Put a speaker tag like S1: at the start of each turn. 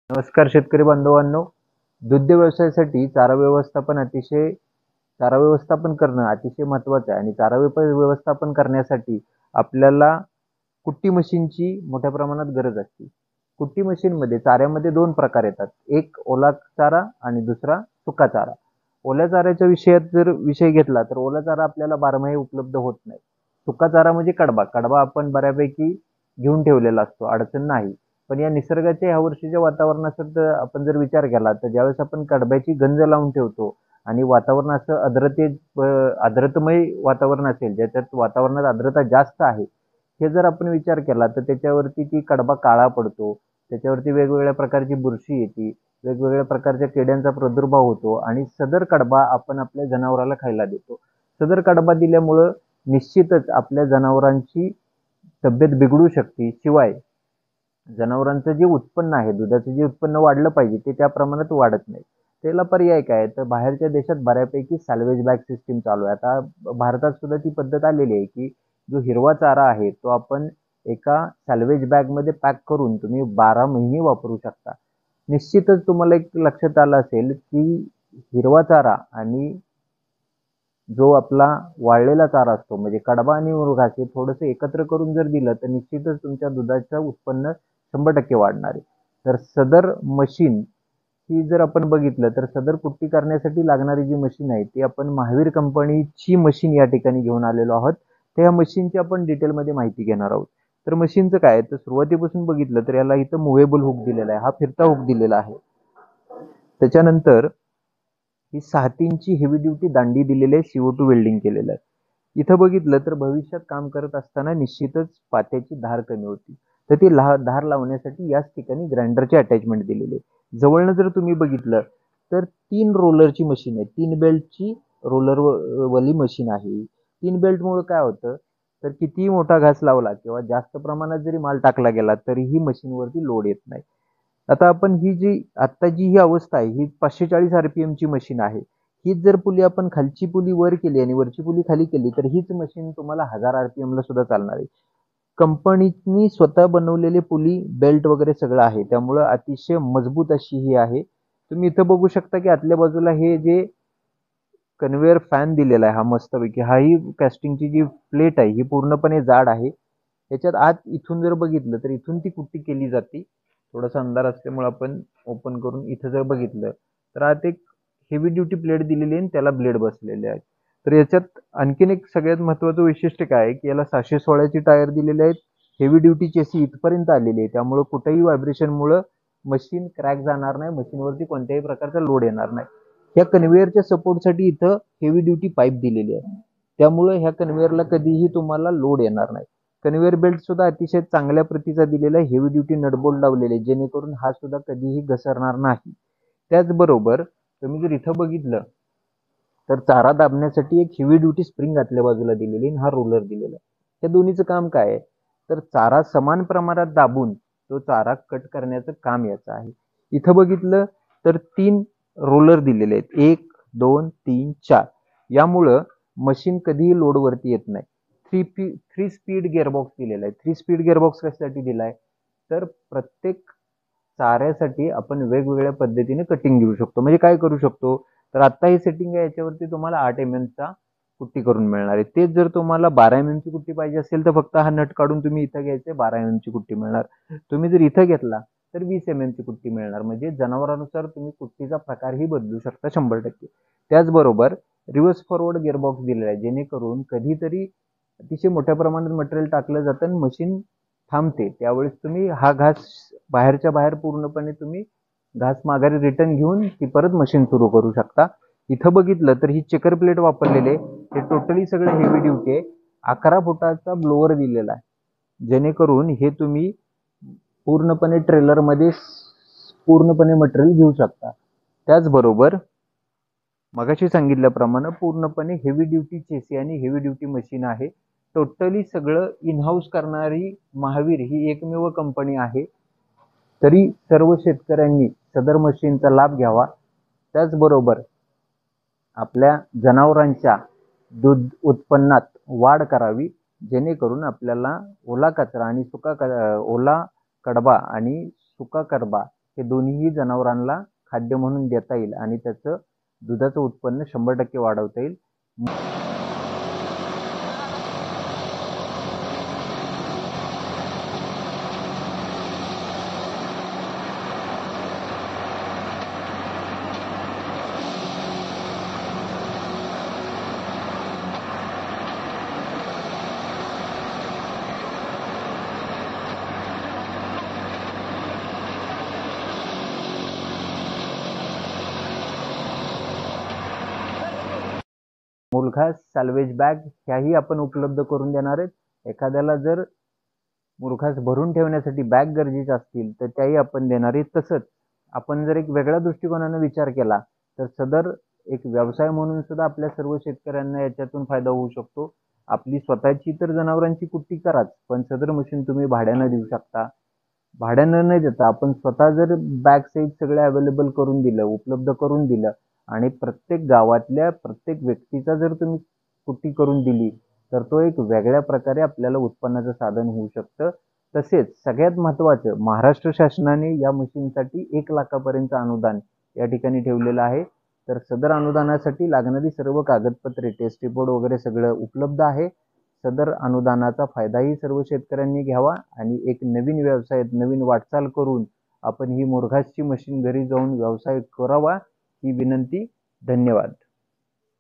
S1: नमस्कार शेतकरी बांधवांनो. दुग्ध व्यवसायासाठी चारा व्यवस्थापन करणं अतिशय महत्त्वाचं आहे आणि व्यवस्थापन करण्यासाठी आपल्याला कुट्टी मशीनची मोठ्या प्रमाणात गरज असते. कुट्टी मशीनमध्ये चाऱ्यामध्ये दोन प्रकार येतात, एक ओला चारा आणि दुसरा सुका चारा. ओल्या चाऱ्याच्या विषय घेतला तर ओला चारा आपल्याला बारमाही उपलब्ध होत नाही. सुका चारा म्हणजे कडबा आपण बऱ्यापैकी घेऊन ठेवलेला असतो, अडचण नाही. पण या निसर्गाच्या ह्या वर्षीच्या वातावरणाचा आपण जर विचार केला तर ज्यावेळेस आपण कडब्याची गंज लावून ठेवतो आणि वातावरण असं आर्द्रतामय वातावरण असेल, ज्याच्यात वातावरणात आर्द्रता जास्त आहे, हे जर आपण विचार केला तर त्याच्यावरती ती कडबा काळा पडतो, त्याच्यावरती वेगवेगळ्या प्रकारची बुरशी येते, वेगवेगळ्या प्रकारच्या किड्यांचा प्रादुर्भाव होतो आणि सदर कडबा आपण आपल्या जनावराला खायला देतो. सदर कडबा दिल्यामुळं निश्चितच आपल्या जनावरांची तब्येत बिघडू शकते. शिवाय जनावरांचं जे उत्पन्न आहे, दुधाचं जे उत्पन्न वाढलं पाहिजे ते त्या प्रमाणात वाढत नाही. त्याला पर्याय काय, तर बाहेरच्या देशात बऱ्यापैकी सॅल्वेज बॅग सिस्टीम चालू आहे. आता भारतात सुद्धा ती पद्धत आलेली आहे की जो हिरवा चारा आहे तो आपण एका सॅल्वेज बॅगमध्ये पॅक करून तुम्ही 12 महिने वापरू शकता. निश्चितच तुम्हाला एक लक्षात आलं असेल की हिरवा चारा आणि जो आपला वाळलेला चारा असतो म्हणजे कडबा आणि मुरघास हे थोडंसं एकत्र करून जर दिलं तर निश्चितच तुमच्या दुधाचं उत्पन्न 100% वाढणार आहे. तर सदर मशीन ही जर आपण बघितलं तर सदर कुट्टी करण्यासाठी लागणारी जी मशीन आहे ती आपण महावीर कंपनीची मशीन या ठिकाणी घेऊन आलेलो आहोत. त्या मशीनची आपण डिटेलमध्ये माहिती घेणार आहोत. तर मशीनचं काय, तर सुरुवातीपासून बघितलं तर याला इथं मुव्हेबल हुक दिलेला आहे, हा फिरता हुक दिलेला आहे. त्याच्यानंतर ही 6 3ची हेवी ड्युटी दांडी दिलेली आहे, CO2 वेल्डिंग केलेलं आहे. इथं बघितलं तर भविष्यात काम करत असताना निश्चितच पात्याची धार कमी होती, तर ती धार लावण्यासाठी याच ठिकाणी ग्राइंडरची अटॅचमेंट दिलेली आहे. जवळनं जर तुम्ही बघितलं तर 3 रोलरची मशीन आहे, 3 बेल्टची रोलर वाली मशीन आहे. 3 बेल्टमुळे काय होतं, तर कितीही मोठा घास लावला किंवा जास्त प्रमाणात जरी माल टाकला गेला तरीही मशीनवरती लोड येत नाही. आता आपण ही अवस्था आहे ही 540 RPM ची मशीन आहे. हीच जर पुली आपण खालची पुली वर केली आणि वरची पुली खाली केली तर हीच मशीन तुम्हाला 1000 RPM ला सुद्धा चालणार आहे. कंपनीनी स्वतः बनवलेले पुली बेल्ट वगैरे सगळं आहे, त्यामुळं अतिशय मजबूत अशी ही आहे. तुम्ही इथं बघू शकता की आतल्या बाजूला हे जे कन्व्हेअर फॅन दिलेला आहे हा मस्तपैकी, हाही कास्टिंगची जी प्लेट आहे ही पूर्णपणे जाड आहे. याच्यात आत इथून जर बघितलं तर इथून ती कुट्टी केली जाते. थोडासा अंधार असल्यामुळे आपण ओपन करून इथं जर बघितलं तर आत एक हेवी ड्युटी प्लेट दिलेली आहे आणि त्याला ब्लेड बसलेले आहेत. तर याच्यात आणखीन एक सगळ्यात महत्त्वाचं वैशिष्ट्य काय आहे की याला 616ची टायर दिलेले आहेत. हेवी ड्युटी चेसी इथपर्यंत आलेली आहे, त्यामुळे कुठेही व्हायब्रेशनमुळे मशीन क्रॅक जाणार नाही, मशीनवरती कोणत्याही प्रकारचा लोड येणार नाही. ह्या कन्व्हेअरच्या सपोर्टसाठी इथं हेवी ड्युटी पाईप दिलेली आहे, त्यामुळे ह्या कन्व्हेअरला कधीही तुम्हाला लोड येणार नाही. कन्व्हेअर बेल्ट सुद्धा अतिशय चांगल्या प्रतीचा दिलेला आहे, हेवी ड्युटी नटबोल्ट लावलेले जेणेकरून हा सुद्धा कधीही घसरणार नाही. त्याचबरोबर तुम्ही जर इथं बघितलं तर चारा दाबण्यासाठी एक हेवी ड्युटी स्प्रिंग आतल्या बाजूला दिलेली आणि हा रोलर दिलेला आहे. या दोन्हीचं काम काय आहे, तर चारा समान प्रमाणात दाबून तो चारा कट करण्याचं काम याचं आहे. इथं बघितलं तर 3 रोलर दिलेले आहेत, 1 2 3 4. यामुळं मशीन कधीही लोडवरती येत नाही. 3 स्पीड गिअरबॉक्स दिलेला आहे. 3 स्पीड गिअरबॉक्स कशासाठी दिलाय, तर प्रत्येक चाऱ्यासाठी आपण वेगवेगळ्या पद्धतीने कटिंग घेऊ शकतो. म्हणजे काय करू शकतो, तर आता ही सेटिंग आहे याच्यावरती तुम्हाला 8 mm चा कुट्टी करून मिळणार आहे. तेच जर तुम्हाला 12 mm ची कुट्टी पाहिजे असेल तर फक्त हा नट काढून तुम्ही इथं घ्यायचे, 12 mm ची कुट्टी मिळणार. तुम्ही जर इथं घेतला तर 20 mm ची कुट्टी मिळणार. म्हणजे जनावरानुसार तुम्ही कुट्टीचा प्रकारही बदलू शकता 100%. त्याचबरोबर रिव्हर्स फॉरवर्ड गिअरबॉक्स दिलेला आहे, जेणेकरून कधीतरी अतिशय मोठ्या प्रमाणात मटेरियल टाकलं जातं आणि मशीन थांबते, त्यावेळेस तुम्ही हा घास बाहेरच्या बाहेर पूर्णपणे तुम्ही घास माघारी रिटर्न घेऊन ती परत मशीन सुरू करू शकता. इथं बघितलं तर ही चेकर प्लेट वापरलेली आहे, हे टोटली सगळं हेवी ड्युटी आहे. 11 फुटाचा ब्लोअर दिलेला आहे, जेणेकरून हे तुम्ही पूर्णपणे ट्रेलरमध्ये पूर्णपणे मटेरियल घेऊ शकता. त्याचबरोबर मगाशी सांगितल्याप्रमाणे पूर्णपणे हेवी ड्युटी चेसी आणि हेवी ड्युटी मशीन आहे. टोटली सगळं इन हाऊस करणारी महावीर ही एकमेव कंपनी आहे. तरी सर्व शेतकऱ्यांनी सदर मशीनचा लाभ घ्यावा. त्याचबरोबर आपल्या जनावरांच्या दूध उत्पन्नात वाढ करावी, जेणेकरून आपल्याला ओला कचरा आणि ओला कडबा आणि सुका कडबा हे दोन्हीही जनावरांना खाद्य म्हणून देता येईल आणि त्याचं दुधाचं उत्पन्न 100% वाढवता येईल. मुरघास, सॅल्वेज बॅग ह्याही आपण उपलब्ध करून देणार आहेत. एखाद्याला जर मुरघास भरून ठेवण्यासाठी बॅग गरजेच्या असतील तर त्याही आपण देणार आहेत. तसंच आपण जर एक वेगळ्या दृष्टिकोनाने विचार केला तर सदर एक व्यवसाय म्हणून सुद्धा आपल्या सर्व शेतकऱ्यांना याच्यातून फायदा होऊ शकतो. आपली स्वतःची तर जनावरांची कुट्टी कराच, पण सदर मशीन तुम्ही भाड्यानं देऊ शकता. भाड्यानं न देता आपण स्वतः जर बॅग सहित सगळं अवेलेबल करून दिलं, उपलब्ध करून दिलं आणि प्रत्येक गावातल्या प्रत्येक व्यक्तीचा जर तुम्ही कुट्टी करून दिली तर तो एक वेगळ्या प्रकारे आपल्याला उत्पन्नाचं साधन होऊ शकतं. तसेच सगळ्यात महत्त्वाचं, महाराष्ट्र शासनाने या मशीनसाठी 1 लाखापर्यंत अनुदान या ठिकाणी ठेवलेलं आहे. तर सदर अनुदानासाठी लागणारी सर्व कागदपत्रे, टेस्ट रिपोर्ट वगैरे सगळं उपलब्ध आहे. सदर अनुदानाचा फायदाही सर्व शेतकऱ्यांनी घ्यावा आणि एक नवीन व्यवसायात नवीन वाटचाल करून आपण ही मुरघासची मशीन घरी जाऊन व्यवसाय करावा ही विनंती. धन्यवाद.